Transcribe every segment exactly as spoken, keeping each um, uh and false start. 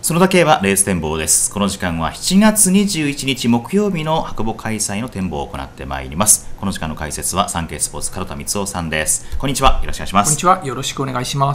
園田競馬レース展望です。この時間はしちがつにじゅういちにち木曜日の白母開催の展望を行ってまいります。この時間の解説はサンケイスポーツ門田光雄さんです。こんにちは、よろしくお願いします。 こんにちは、よろしくお願いします。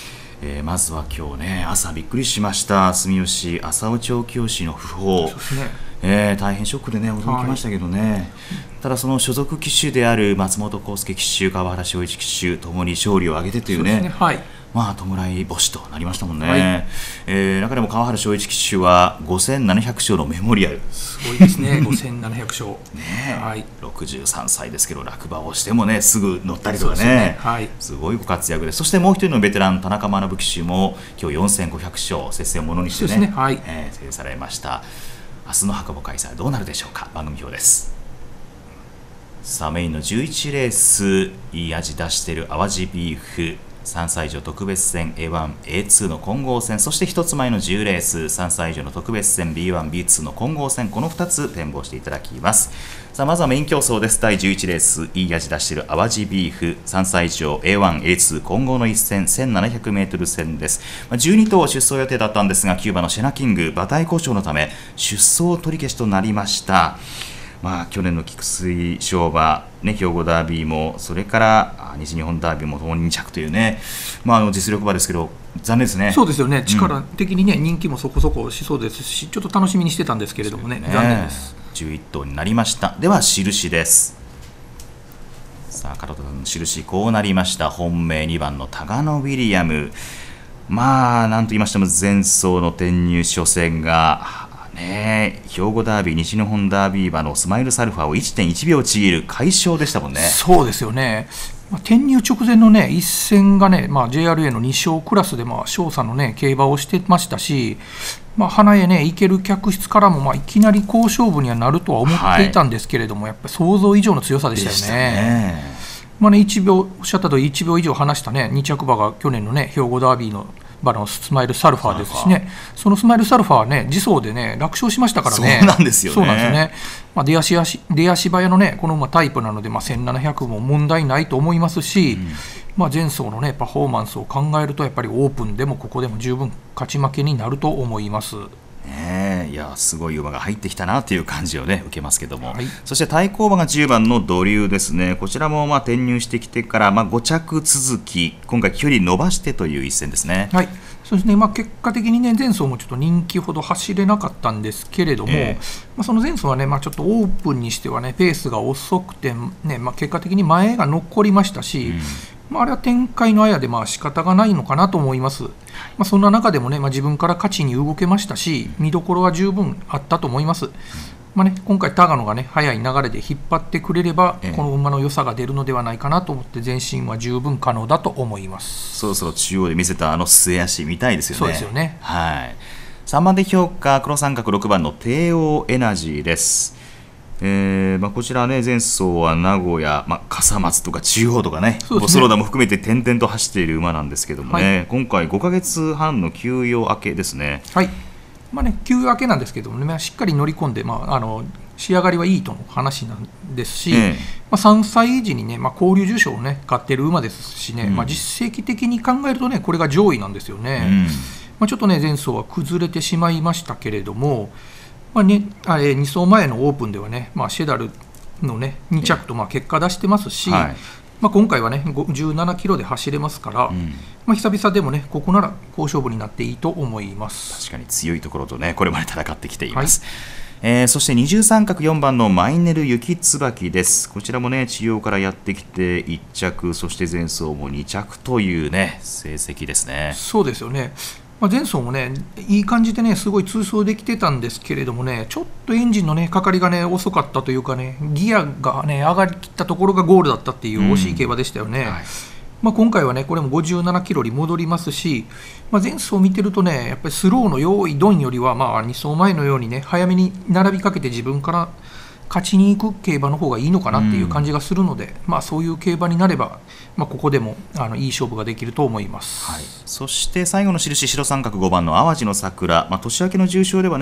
えー、まずは今日ね、朝びっくりしました。住吉浅尾調教師の訃報。 そうですね。 えー、大変ショックでね驚きましたけどね、はい、ただその所属騎手である松本幸介騎手、川原翔一騎手ともに勝利を挙げてというね、 そうですね、はい、 まあ弔い星となりましたもんね、 はい、 えー、中でも川原翔一騎手はごせんななひゃく勝のメモリアル、 すごいですねごせんななひゃく勝ね、 はい、 ろくじゅうさんさいですけど落馬をしてもねすぐ乗ったりとか ね, ね、はい、 すごいご活躍で、そしてもう一人のベテラン田中学騎手も今日よんせんごひゃく勝、接戦をものにして ね, ね、はい、えー、制されました。明日の白母開催どうなるでしょうか。番組表です。さあメインのじゅういちレース、いい味出している淡路ビーフ、さんさい以上特別戦 エーワン、エーツー の混合戦、そして一つ前のじゅうレース、さんさい以上の特別戦 ビーワン、ビーツー の混合戦、このふたつ展望していただきます。さあまずはメイン競争です。だいじゅういちレース、いい味出している淡路ビーフ、さんさい以上 エーワン、エーツー 混合の一戦、せんななひゃくメートル戦です。じゅうにとう出走予定だったんですが、きゅうばんのシェナキング馬体故障のため出走取り消しとなりました。まあ、去年の菊水賞馬、ね、兵庫ダービーもそれから西日本ダービーもともにに着というね、まあ、あの実力馬ですけど残念ですね。 そうですよね、力的に、ね、うん、人気もそこそこしそうですし、ちょっと楽しみにしてたんですけれども ね, ね残念です。 じゅういっとうになりました。では印です。さあ門田さんの印こうなりました。本命にばんのタガノウィリアム、まあなんと言いましても前走の転入初戦がね、兵庫ダービー、西日本ダービー馬のスマイルサルファーを いってんいちびょうちぎる快勝でしたもんね。 そうですよね、まあ、転入直前の、ね、一戦が、ね、まあ、ジェイアールエー のに勝クラスで、まあ、勝査の、ね、競馬をしてましたし、まあ、花へ、ね、行ける客室からも、まあ、いきなり好勝負にはなるとは思っていたんですけれども、はい、やっぱり想像以上の強さでしたよね。まあね、いちびょうおっしゃったとおりいちびょう以上離した、ね、に着馬が去年の、ね、兵庫ダービーの馬のスマイルサルファーですしね、そのスマイルサルファーはね、次走でね、楽勝しましたからね。 そうなんですよね。 そうなんですよね。まあ、出足足出足早のね、この馬タイプなので、まあ、せんななひゃくも問題ないと思いますし、うん、まあ、前走のね、パフォーマンスを考えると、やっぱりオープンでもここでも十分勝ち負けになると思います。 ね、いやすごい馬が入ってきたなという感じを、ね、受けますけども、はい、そして対抗馬がじゅうばんのドリューですね。こちらもまあ転入してきてから、まあ、ご着続き、今回距離伸ばしてという一戦ですね。 はい、そうですね、まあ、結果的に、ね、前走もちょっと人気ほど走れなかったんですけれども、えーまあ、その前走は、ね、まあ、ちょっとオープンにしては、ね、ペースが遅くて、ね、まあ、結果的に前が残りましたし、うんまあ、あれは展開のあやでまあ仕方がないのかなと思います。まあ、そんな中でも、ねまあ、自分から勝ちに動けましたし、見どころは十分あったと思います。うんまあね、今回、タガノが、ね、速い流れで引っ張ってくれれば、ええ、この馬の良さが出るのではないかなと思って、前進は十分可能だと思います。 そろそろ中央で見せたあの末足見たいですよね。 そうですよね、 はい、さんばんで評価、黒三角ろくばんの帝王エナジーです。えーまあ、こちら、ね、前走は名古屋、まあ、笠松とか中央とかね、ボスローダも含めて点々と走っている馬なんですけどもね、はい、今回ごかげつはんの休養明けですね。 はいまあね、休養明けなんですけども、ねまあ、しっかり乗り込んで、まあ、あの仕上がりはいいとの話なんですし、ええまあ、さんさい時に、ねまあ、交流受賞を、ね、勝っている馬ですしね、うんまあ、実績的に考えると、ね、これが上位なんですよね。うんまあ、ちょっと、ね、前走は崩れてしまいましたけれども、まあね、あれに走前のオープンでは、ねまあ、シェダルの、ね、に着とまあ結果出してますし、はいまあ、今回は、ね、じゅうななキロで走れますから、うんまあ、久々でも、ね、ここなら好勝負になっていいと思います。 確かに強いところと、ね、これまで戦ってきています。はいえー、そしてにじゅうさん角よんばんのマイネル雪椿です。こちらも、ね、治療からやってきていっ着、そして前走もに着という、ね、成績ですね。 そうですよね。まあ、前走もねいい感じでねすごい通走できてたんですけれどもね、ちょっとエンジンのねかかりがね遅かったというかね、ギアがね上がりきったところがゴールだったっていう惜しい競馬でしたよね。うんはいまあ、今回はねこれもごじゅうななキロに戻りますし、まあ、前走を見てるとねやっぱりスローの用意ドンよりはまあに走前のようにね早めに並びかけて自分から勝ちに行く競馬の方がいいのかなっていう感じがするので、うんまあ、そういう競馬になれば、まあ、ここでもあのいい勝負ができると思います。 はい、そして最後の印白三角ごばんの淡路の桜、まあ、年明けの重賞ではね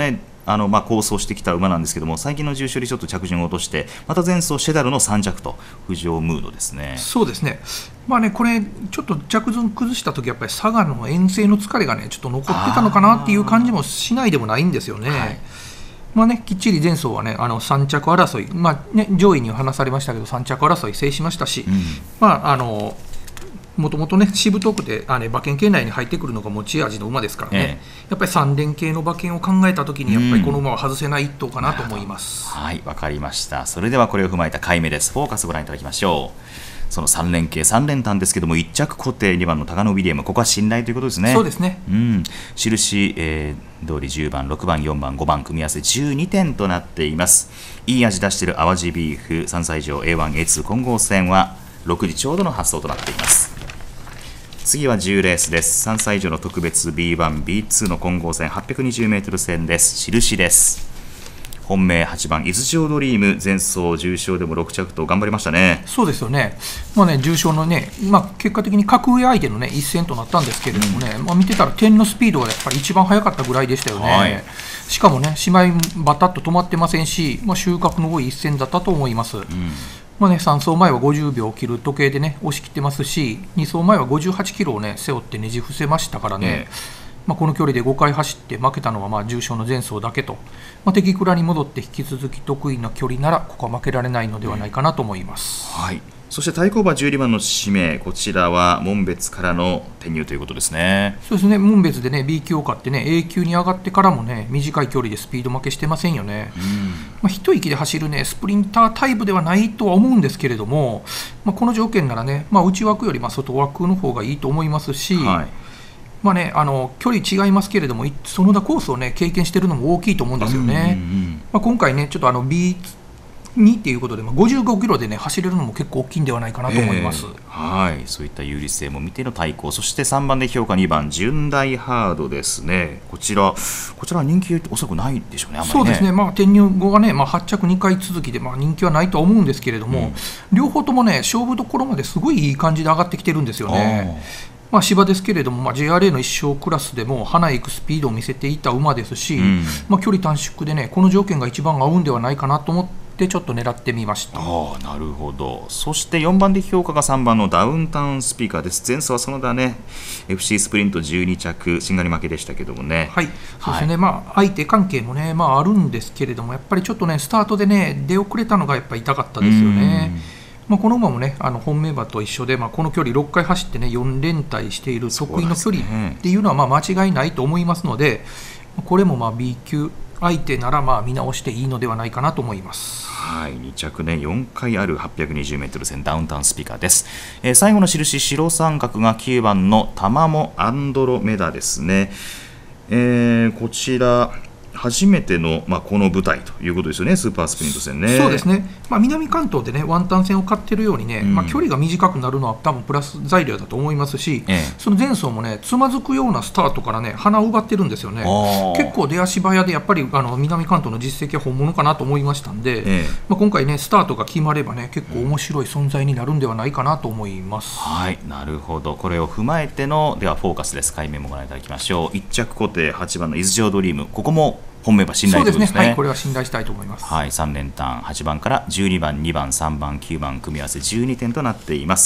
あの、まあ、構想してきた馬なんですけども、最近の重賞でちょっと着順を落としてまた前走シェダルのさん着と浮上ムードですね。 そうですね、まあね、これちょっと着順崩した時やっぱり佐賀の遠征の疲れがねちょっと残ってたのかなっていう感じもしないでもないんですよね。はい、まあね、きっちり前走はねあのさん着争い、まあね、上位には話されましたけどさん着争い制しましたし、うん、まああのもともとねしぶとくてあ、ね、馬券圏内に入ってくるのが持ち味の馬ですからね、ええ、やっぱりさん連系の馬券を考えたときにやっぱりこの馬は外せない一頭かなと思います。 はい、わかりました。それではこれを踏まえた回目です。フォーカスご覧いただきましょう。そのさん連系さん連単ですけどもいち着固定にばんのタガノウィリアム、ここは信頼ということですね。 そうですね、 うん、印、えー、通りじゅうばんろくばんよんばんごばん組み合わせじゅうにてんとなっています。いい味出している淡路ビーフさんさい以上 エーワンエーツー 混合戦はろくじちょうどの発送となっています。次はじゅうレースです。さんさい以上の特別 ビーワン、ビーツー の混合戦 はっぴゃくにじゅうメートル 戦です。印です。本命はちばん伊豆城ドリーム、前走重賞でもろく着と頑張りましたね。 そうですよね、まあ、ね重賞のね、まあ、結果的に格上相手の、ね、一戦となったんですけれどもね、うん、まあ、見てたら点のスピードがやっぱり一番速かったぐらいでしたよね。はい、しかもね姉妹バタッと止まってませんし、まあ、収穫の多い一戦だったと思います。うん、まあね、さん走前はごじゅうびょうを切る時計で、ね、押し切ってますし、に走前はごじゅうはちキロを、ね、背負ってねじ伏せましたからね、えーまあ、この距離でごかい走って負けたのはまあ重賞の前走だけと、まあ、敵倉に戻って引き続き得意な距離ならここは負けられないのではないかなと思います。 はい、そして対抗馬じゅうにばんの指名、こちらは門別からの転入ということですね。 そうですね、門別でね B 級を勝ってね A 級に上がってからもね短い距離でスピード負けしてませんよね。うん、まあ、一息で走るねスプリンタータイプではないとは思うんですけれども、まあ、この条件ならね、まあ、内枠よりまあ外枠の方がいいと思いますし、はい、まあね、あの距離違いますけれども園田コースを、ね、経験しているのも大きいと思うんですよね。うんうんうん、まあ、今回ねちょっとあの ビーに っていうことで、まあ、ごじゅうごキロで、ね、走れるのも結構大きいんではないかなと思います。えー、 はい、そういった有利性も見ての対抗、そしてさんばんで評価にばん純大ハードですね。こちらこちらは人気おそらくないでしょうね。あんまりね。 そうですね、まあ、転入後がね、まあ、はち着にかい続きで、まあ、人気はないとは思うんですけれども、うん、両方ともね勝負どころまですごいいい感じで上がってきてるんですよね。まあ、芝ですけれども、まあ、ジェイアールエー の一勝クラスでも花行くスピードを見せていた馬ですし、うん、まあ、距離短縮でねこの条件が一番合うんではないかなと思ってちょっと狙ってみました。 ああ、なるほど。そしてよんばんで評価がさんばんのダウンタウンスピーカーです。前走はその他ね エフシー スプリントじゅうに着しんがり負けでしたけどもね。 はい、そうですね、はい、まあ、相手関係もね、まあ、あるんですけれどもやっぱりちょっとねスタートでね出遅れたのがやっぱり痛かったですよね。まあ、この馬もねあの本命馬と一緒で、まあ、この距離ろっかい走ってねよん連帯している得意の距離っていうのはまあ間違いないと思いますので、これもまあ B 級相手ならまあ見直していいのではないかなと思います。 はい、に着ねよんかいある はっぴゃくにじゅうメートル 戦ダウンタウンスピーカーです。えー、最後の印白三角がきゅうばんのタマモアンドロメダですね。えー、こちら初めての、まあ、この舞台ということですよね、スーパースプリント戦ね。 そうですね、まあ、南関東でねワンタン戦を勝っているようにね、うん、まあ、距離が短くなるのは多分プラス材料だと思いますし、ええ、その前走もねつまずくようなスタートからね鼻を奪ってるんですよね。結構出足早でやっぱりあの南関東の実績は本物かなと思いましたんで、ええ、まあ、今回ねスタートが決まればね結構面白い存在になるんではないかなと思います。 うん、はい、なるほど。これを踏まえてのではフォーカスです。回目もご覧いただきましょう。いち着固定はちばんの伊豆城ドリーム、ここも本命馬信頼ということですね。 そうですね、はい、これは信頼したいと思います。 はい、さん連単はちばんからじゅうにばん、にばん、さんばん、きゅうばん組み合わせじゅうにてんとなっています。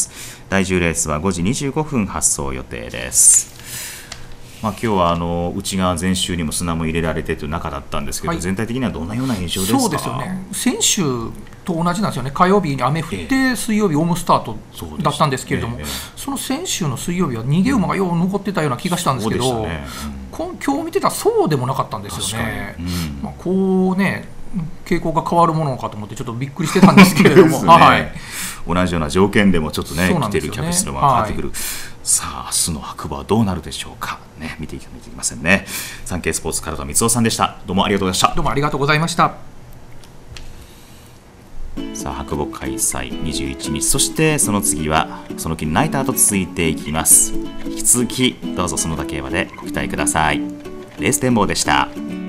だいじゅうレースはごじにじゅうごふん発送予定です。まあ、今日はあの内側前週にも砂も入れられてという中だったんですけど、はい、全体的にはどんなような印象ですか？ そうですよね、先週と同じなんですよね。火曜日に雨降って、えー、水曜日オムスタートだったんですけれども、 そ,、えー、その先週の水曜日は逃げ馬がよう残ってたような気がしたんですけど、うん、ね、うん、今日見てたらそうでもなかったんですよね。うん、まあ、こうね傾向が変わるものかと思ってちょっとびっくりしてたんですけれども、ね、はい、 同じような条件でもちょっとね来てるキャベツの馬が変わってくる、はい、さあ明日の白馬はどうなるでしょうか、ね、見ていかないといけませんね。サンケイスポーツ唐田光雄さんでした。どうもありがとうございました。 どうもありがとうございました。 さあ白馬開催にじゅういちにち、そしてその次はその気にナイターと続いていきます。引き続きどうぞその他競馬でご期待ください。レース展望でした。